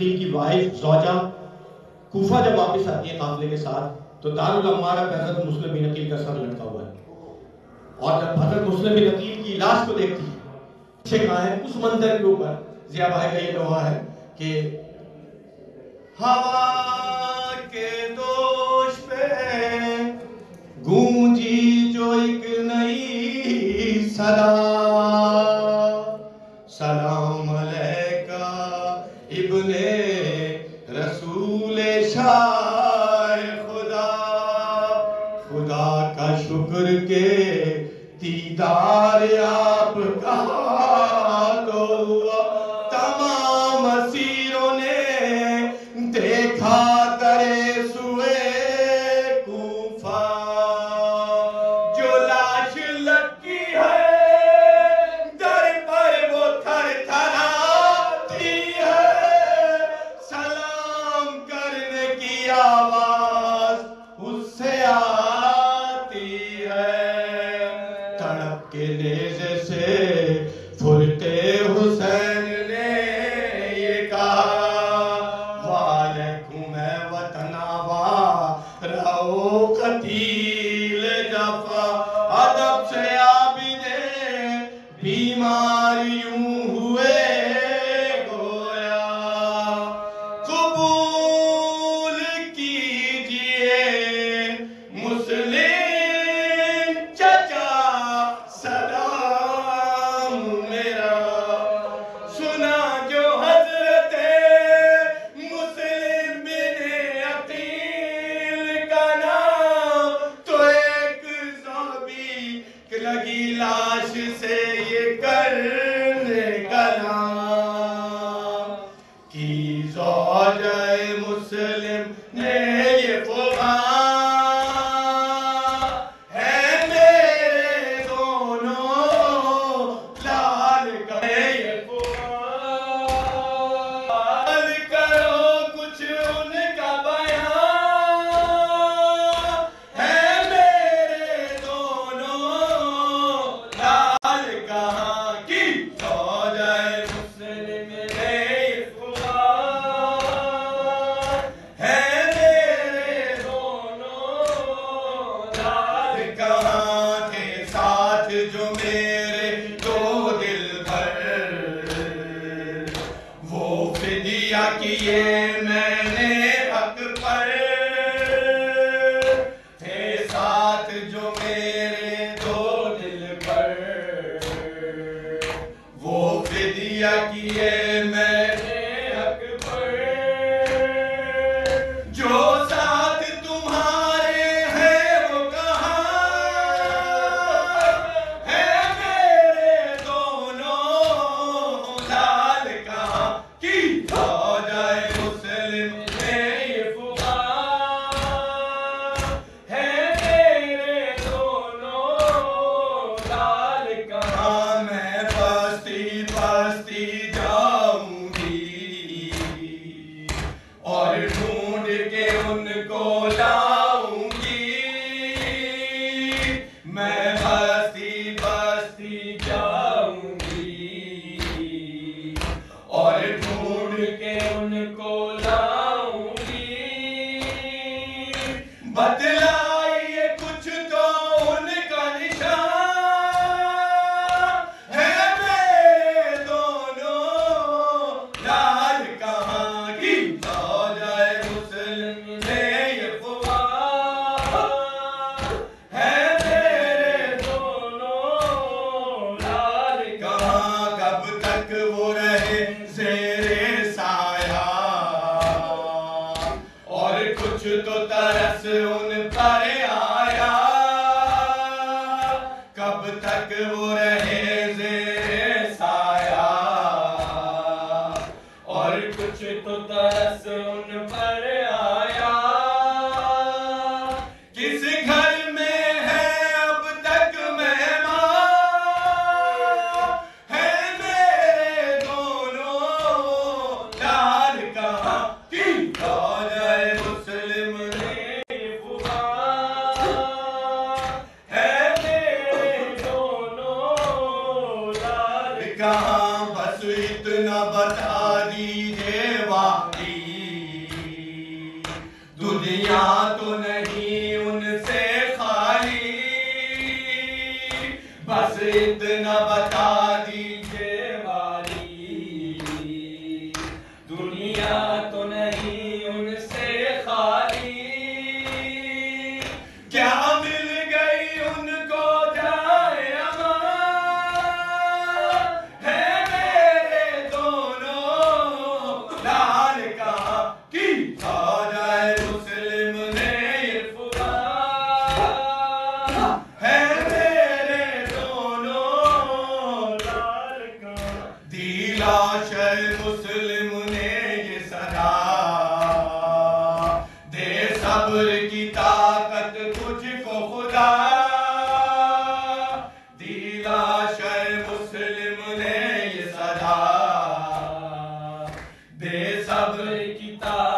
की वाइफ ज़ौजा कूफा जब वापस आती है काफिले के साथ, तो दारुल अम्मारा पे हज़रत मुस्लिम बिन अकील का सर लटका हुआ है। और जब हज़रत मुस्लिम बिन अकील की लाश को देखती है, पीछे कहाँ है, उस मंजर के ऊपर ज़िया भाई का ये दोहा है कि हवा के दोष पे गूंजी जो एक नई सदा, सलाम अलैका इब्ने रसूले शाह खुदा, खुदा का शुक्र के दीदार आपका तो तमाम असीरों ने देखा दरे सुए कूफा, जो लाश लटकी है दर पर वो थर थराती है, सलाम करने की आवाज उससे आती है, तड़प के नेज़े से फुरते हुसैन ने ये कहा, वालेकुम वतनावा रहो कतील जफा, अदब से आबिदे बीमार यूं हुए गोया, कबूल कीजिए मुस्लिम चचा सलाम मेरा, सुना जो हजरत मुस्लिम बिन अकील का नाम, तो एक ज़ाबी लगी लाश से ये करने का नाम, कि ज़ौजाए मुस्लिम ने ये फुगान है मेरे दोनों लाल का, ये फुगान करो कुछ उनका बयान, है मेरे दोनों लाल कहाँ की, ज़ौजाए मुस्लिम ने ये फुगान है मेरे दोनों लाल कहाँ के, साथ जो मेरे दो दिल भर वो फिदिया किए मैंने हक पर, थे साथ जो मेरे दो दिल पर वो फिदिया किए मैंने हक पर, जो साथ तुम्हारे हैं वो कहाँ है मेरे दोनों लाल कहाँ की, ज़ौजाए मुस्लिम ने ये फुगान है मेरे दोनों लाल कहाँ, मैं बस्ती बस्ती जाऊंगी और ढूंढ के उनको लाऊंगी, मैं बस्ती बस्ती जाऊंगी और ढूंढ के उनको लाऊंगी, बतलाइए कुछ तो उनका निशान है मेरे दोनों लाल कहाँ की, ज़ौजाए मुस्लिम ने ये फुगान है मेरे दोनों लाल कहाँ, कब तक वो रहे ज़ेरे साया और कुछ तो तरस उन पर आया, कब तक वो रहे ज़ेरे साया और कुछ तो तरस उन पर आया, किस घर में है अब तक मेहमान है मेरे दोनों लाल कहाँ की, ज़ौजाए मुस्लिम ने ये फुगान है मेरे दोनों लाल कहाँ, बस इतना बता दीजिए वाह खबर किताब